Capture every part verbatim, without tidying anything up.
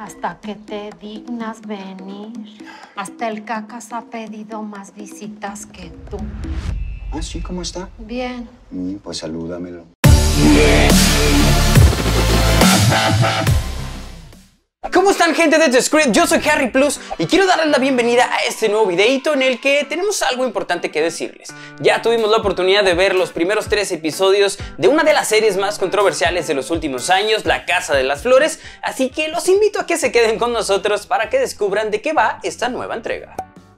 Hasta que te dignas venir. Hasta el Cacas ha pedido más visitas que tú. ¿Ah, sí? ¿Cómo está? Bien. Mm, pues salúdamelo. ¿Cómo están, gente de The Script? Yo soy Harry Plus y quiero darles la bienvenida a este nuevo videito en el que tenemos algo importante que decirles. Ya tuvimos la oportunidad de ver los primeros tres episodios de una de las series más controversiales de los últimos años, La Casa de las Flores, así que los invito a que se queden con nosotros para que descubran de qué va esta nueva entrega.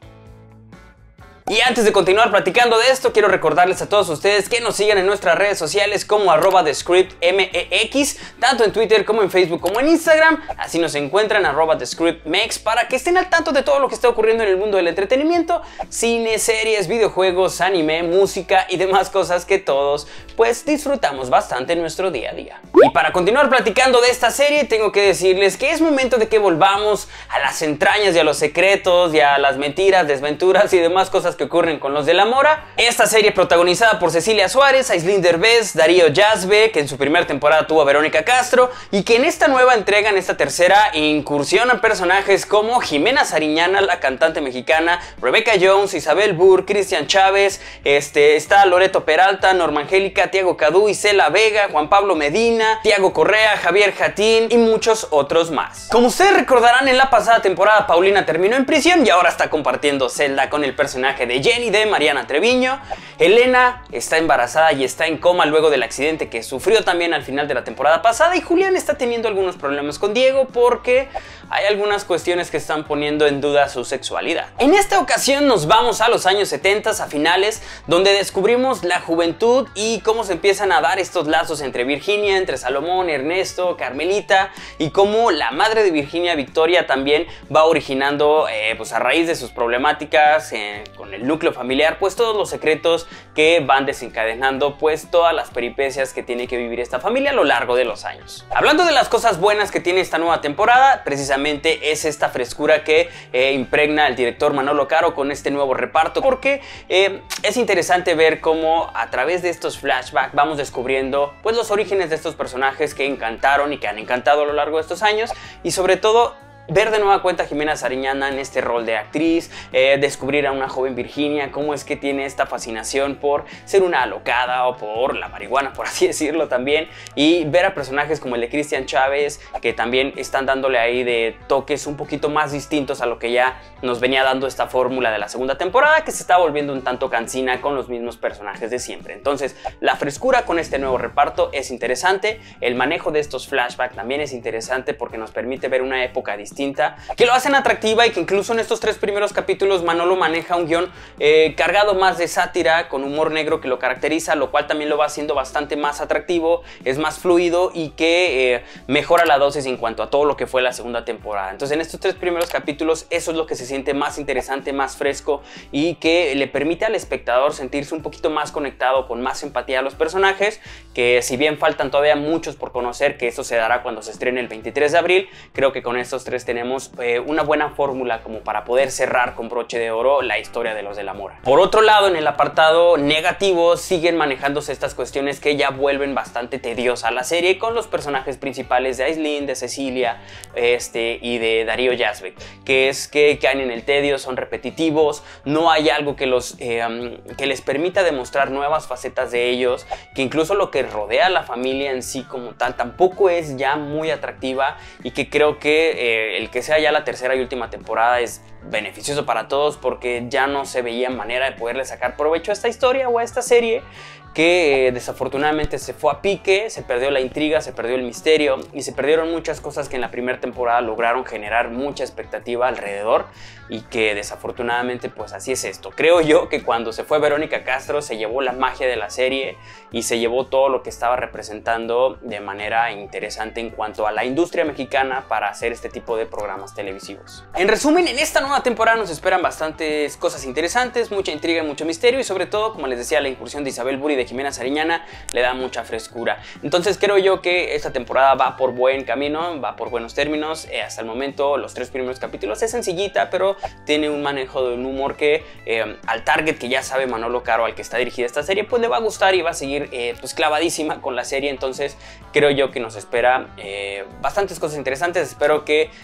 Y antes de continuar platicando de esto, quiero recordarles a todos ustedes que nos sigan en nuestras redes sociales como arroba TheScriptMex, tanto en Twitter como en Facebook como en Instagram. Así nos encuentran arroba TheScriptMex para que estén al tanto de todo lo que está ocurriendo en el mundo del entretenimiento, cine, series, videojuegos, anime, música y demás cosas que todos pues disfrutamos bastante en nuestro día a día. Y para continuar platicando de esta serie, tengo que decirles que es momento de que volvamos a las entrañas y a los secretos y a las mentiras, desventuras y demás cosas que ocurren con los de la Mora. Esta serie protagonizada por Cecilia Suárez, Aislinn Derbez, Darío Yazbek, que en su primera temporada tuvo a Verónica Castro, y que en esta nueva entrega, en esta tercera, incursionan personajes como Jimena Sariñana, la cantante mexicana, Rebecca Jones, Isabel Burr, Cristian Chávez, este, está Loreto Peralta, Norma Angélica, Tiago Cadú, Isela Vega, Juan Pablo Medina, Tiago Correa, Javier Jatín y muchos otros más. Como ustedes recordarán, en la pasada temporada Paulina terminó en prisión y ahora está compartiendo celda con el personaje de Jenny de Mariana Treviño. Elena está embarazada y está en coma luego del accidente que sufrió también al final de la temporada pasada, y Julián está teniendo algunos problemas con Diego porque hay algunas cuestiones que están poniendo en duda su sexualidad. En esta ocasión nos vamos a los años setenta, a finales, donde descubrimos la juventud y cómo se empiezan a dar estos lazos entre Virginia, entre Salomón, Ernesto, Carmelita, y cómo la madre de Virginia, Victoria, también va originando eh, pues a raíz de sus problemáticas eh, con el núcleo familiar, pues todos los secretos que van desencadenando pues todas las peripecias que tiene que vivir esta familia a lo largo de los años. Hablando de las cosas buenas que tiene esta nueva temporada, precisamente es esta frescura que eh, impregna el director Manolo Caro con este nuevo reparto, porque eh, es interesante ver cómo a través de estos flashbacks vamos descubriendo pues los orígenes de estos personajes que encantaron y que han encantado a lo largo de estos años, y sobre todo ver de nueva cuenta a Jimena Sariñana en este rol de actriz, eh, descubrir a una joven Virginia, cómo es que tiene esta fascinación por ser una alocada o por la marihuana, por así decirlo también, y ver a personajes como el de Cristian Chávez, que también están dándole ahí de toques un poquito más distintos a lo que ya nos venía dando esta fórmula de la segunda temporada, que se está volviendo un tanto cansina con los mismos personajes de siempre. Entonces, la frescura con este nuevo reparto es interesante, el manejo de estos flashbacks también es interesante porque nos permite ver una época distinta, que lo hacen atractiva, y que incluso en estos tres primeros capítulos Manolo maneja un guión eh, cargado más de sátira, con humor negro que lo caracteriza, lo cual también lo va haciendo bastante más atractivo, es más fluido y que eh, mejora la dosis en cuanto a todo lo que fue la segunda temporada. Entonces en estos tres primeros capítulos eso es lo que se siente más interesante, más fresco, y que le permite al espectador sentirse un poquito más conectado, con más empatía a los personajes, que si bien faltan todavía muchos por conocer, que eso se dará cuando se estrene el veintitrés de abril, creo que con estos tres tenemos eh, una buena fórmula como para poder cerrar con broche de oro la historia de los de la Mora. Por otro lado, en el apartado negativo siguen manejándose estas cuestiones que ya vuelven bastante tediosa la serie, con los personajes principales de Aislinn, de Cecilia este, y de Darío Yazbek, que es que caen en el tedio, son repetitivos, no hay algo que, los, eh, um, que les permita demostrar nuevas facetas de ellos, que incluso lo que rodea a la familia en sí como tal tampoco es ya muy atractiva, y que creo que eh, el que sea ya la tercera y última temporada es beneficioso para todos, porque ya no se veía manera de poderle sacar provecho a esta historia o a esta serie, que eh, desafortunadamente se fue a pique, se perdió la intriga, se perdió el misterio y se perdieron muchas cosas que en la primera temporada lograron generar mucha expectativa alrededor, y que desafortunadamente pues así es esto. Creo yo que cuando se fue Verónica Castro se llevó la magia de la serie y se llevó todo lo que estaba representando de manera interesante en cuanto a la industria mexicana para hacer este tipo de programas televisivos. En resumen, en esta nueva temporada nos esperan bastantes cosas interesantes, mucha intriga y mucho misterio, y sobre todo, como les decía, la incursión de Isabel Burr y de Jimena Sariñana le da mucha frescura. Entonces creo yo que esta temporada va por buen camino, va por buenos términos. Eh, hasta el momento los tres primeros capítulos es sencillita, pero tiene un manejo de un humor que eh, al target que ya sabe Manolo Caro, al que está dirigida esta serie, pues le va a gustar y va a seguir eh, pues clavadísima con la serie. Entonces creo yo que nos espera eh, bastantes cosas interesantes. Espero que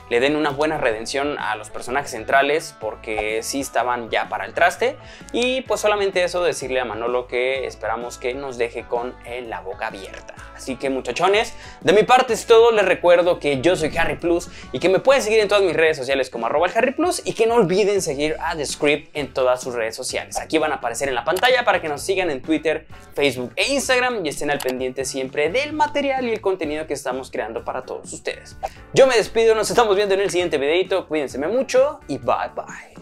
le den una buena redención a los personajes centrales, porque sí estaban ya para el traste. Y pues solamente eso, decirle a Manolo que esperamos que nos deje con eh, la boca abierta. Así que muchachones, de mi parte es todo. Les recuerdo que yo soy Harry Plus y que me pueden seguir en todas mis redes sociales como arroba el Harry Plus, y que no olviden seguir a The Script en todas sus redes sociales. Aquí van a aparecer en la pantalla para que nos sigan en Twitter, Facebook e Instagram y estén al pendiente siempre del material y el contenido que estamos creando para todos ustedes. Yo me despido, nos estamos viendo en el siguiente videito, cuídense mucho y bye bye.